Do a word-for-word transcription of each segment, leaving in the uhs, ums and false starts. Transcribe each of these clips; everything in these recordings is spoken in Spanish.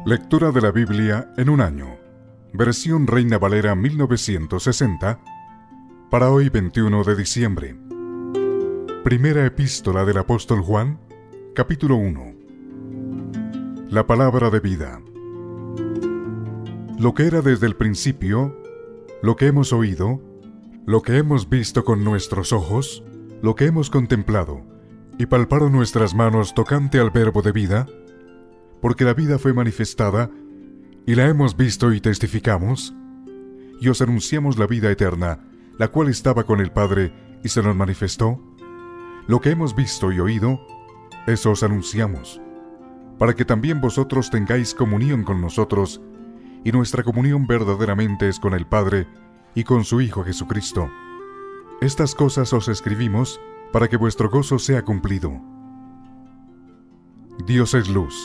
Lectura de la Biblia en un año. Versión Reina Valera mil novecientos sesenta. Para hoy veintiuno de diciembre. Primera epístola del apóstol Juan, capítulo uno. La palabra de vida. Lo que era desde el principio, lo que hemos oído, lo que hemos visto con nuestros ojos, lo que hemos contemplado, y palparon nuestras manos tocante al verbo de vida, porque la vida fue manifestada, y la hemos visto y testificamos, y os anunciamos la vida eterna, la cual estaba con el Padre, y se nos manifestó. Lo que hemos visto y oído, eso os anunciamos, para que también vosotros tengáis comunión con nosotros, y nuestra comunión verdaderamente es con el Padre, y con su Hijo Jesucristo. Estas cosas os escribimos, para que vuestro gozo sea cumplido. Dios es luz.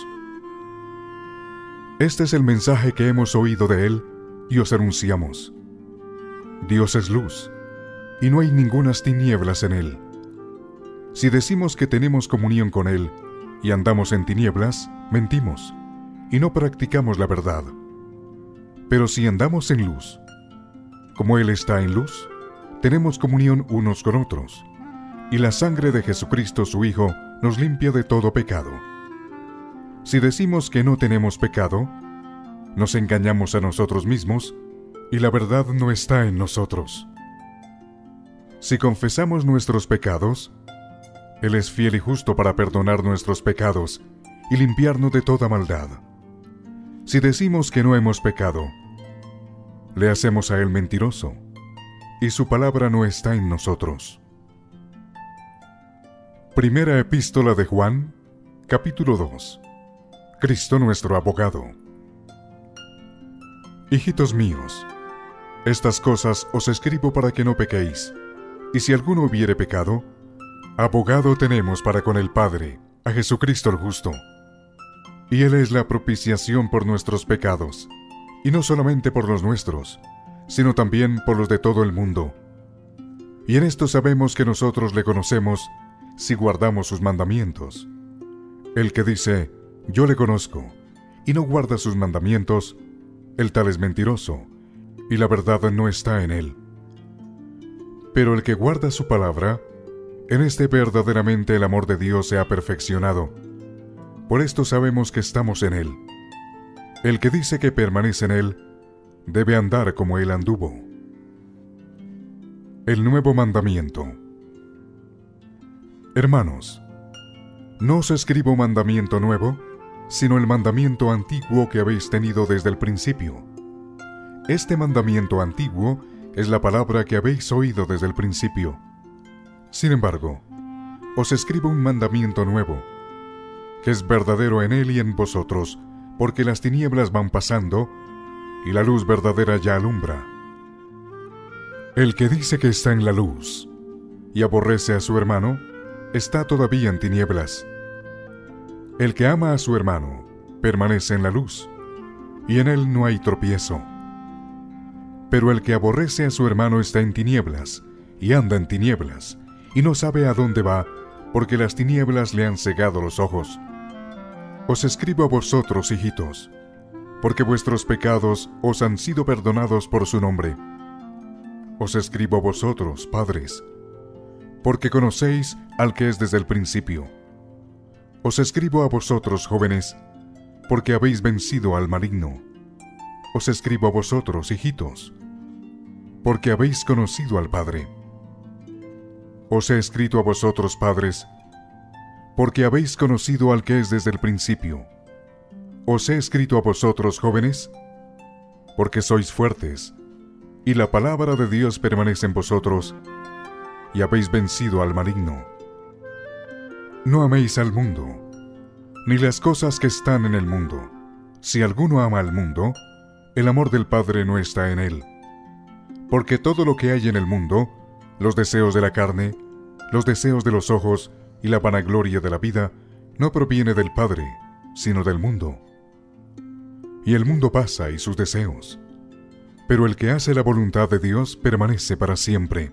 Este es el mensaje que hemos oído de Él, y os anunciamos. Dios es luz, y no hay ningunas tinieblas en Él. Si decimos que tenemos comunión con Él, y andamos en tinieblas, mentimos, y no practicamos la verdad. Pero si andamos en luz, como Él está en luz, tenemos comunión unos con otros, y la sangre de Jesucristo su Hijo nos limpia de todo pecado. Si decimos que no tenemos pecado, nos engañamos a nosotros mismos, y la verdad no está en nosotros. Si confesamos nuestros pecados, Él es fiel y justo para perdonar nuestros pecados y limpiarnos de toda maldad. Si decimos que no hemos pecado, le hacemos a Él mentiroso, y su palabra no está en nosotros. Primera epístola de Juan, capítulo dos. Cristo nuestro abogado. Hijitos míos, estas cosas os escribo para que no pequéis, y si alguno hubiere pecado, abogado tenemos para con el Padre, a Jesucristo el justo. Y Él es la propiciación por nuestros pecados, y no solamente por los nuestros, sino también por los de todo el mundo. Y en esto sabemos que nosotros le conocemos si guardamos sus mandamientos. El que dice, yo le conozco, y no guarda sus mandamientos, el tal es mentiroso, y la verdad no está en él. Pero el que guarda su palabra, en este verdaderamente el amor de Dios se ha perfeccionado. Por esto sabemos que estamos en él. El que dice que permanece en él, debe andar como él anduvo. El nuevo mandamiento. Hermanos, no os escribo mandamiento nuevo, sino el mandamiento antiguo que habéis tenido desde el principio. Este mandamiento antiguo es la palabra que habéis oído desde el principio. Sin embargo, os escribo un mandamiento nuevo, que es verdadero en él y en vosotros, porque las tinieblas van pasando, y la luz verdadera ya alumbra. El que dice que está en la luz, y aborrece a su hermano, está todavía en tinieblas. El que ama a su hermano, permanece en la luz, y en él no hay tropiezo. Pero el que aborrece a su hermano está en tinieblas, y anda en tinieblas, y no sabe a dónde va, porque las tinieblas le han cegado los ojos. Os escribo a vosotros, hijitos, porque vuestros pecados os han sido perdonados por su nombre. Os escribo a vosotros, padres, porque conocéis al que es desde el principio. Os escribo a vosotros, jóvenes, porque habéis vencido al maligno. Os escribo a vosotros, hijitos, porque habéis conocido al Padre. Os he escrito a vosotros, padres, porque habéis conocido al que es desde el principio. Os he escrito a vosotros, jóvenes, porque sois fuertes, y la palabra de Dios permanece en vosotros, y habéis vencido al maligno. No améis al mundo, ni las cosas que están en el mundo. Si alguno ama al mundo, el amor del Padre no está en él. Porque todo lo que hay en el mundo, los deseos de la carne, los deseos de los ojos y la vanagloria de la vida, no proviene del Padre, sino del mundo. Y el mundo pasa y sus deseos, pero el que hace la voluntad de Dios permanece para siempre.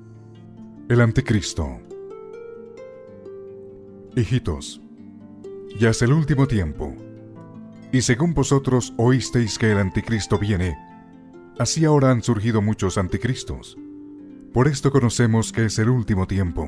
El Anticristo. Hijitos, Ya es el último tiempo. Y según vosotros oísteis que el anticristo viene, así ahora han surgido muchos anticristos. Por esto conocemos que es el último tiempo.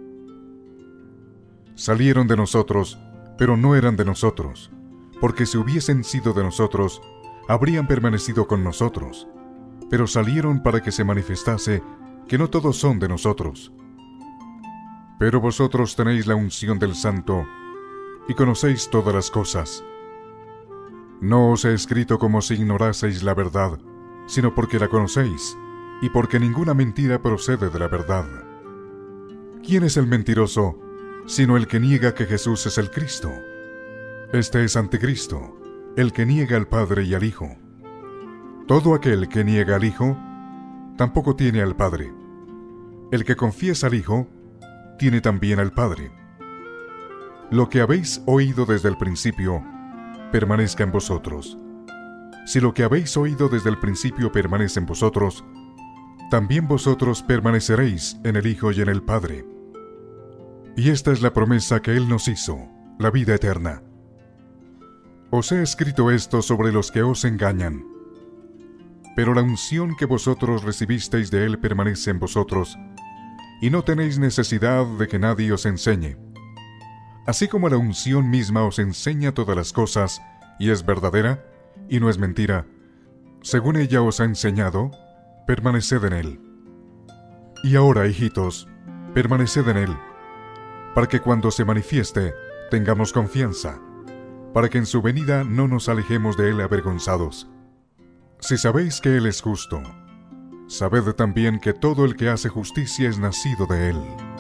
Salieron de nosotros, pero no eran de nosotros, porque si hubiesen sido de nosotros, habrían permanecido con nosotros. Pero salieron para que se manifestase que no todos son de nosotros. Pero vosotros tenéis la unción del Santo, y conocéis todas las cosas. No os he escrito como si ignoraseis la verdad, sino porque la conocéis, y porque ninguna mentira procede de la verdad. ¿Quién es el mentiroso, sino el que niega que Jesús es el Cristo? Este es anticristo, el que niega al Padre y al Hijo. Todo aquel que niega al Hijo, tampoco tiene al Padre. El que confiesa al Hijo, tiene también al Padre. Lo que habéis oído desde el principio, permanezca en vosotros. Si lo que habéis oído desde el principio permanece en vosotros, también vosotros permaneceréis en el Hijo y en el Padre. Y esta es la promesa que Él nos hizo, la vida eterna. Os he escrito esto sobre los que os engañan. Pero la unción que vosotros recibisteis de Él permanece en vosotros, y no tenéis necesidad de que nadie os enseñe. Así como la unción misma os enseña todas las cosas, y es verdadera, y no es mentira, según ella os ha enseñado, permaneced en Él. Y ahora, hijitos, permaneced en Él, para que cuando se manifieste, tengamos confianza, para que en su venida no nos alejemos de Él avergonzados. Si sabéis que Él es justo, sabed también que todo el que hace justicia es nacido de Él.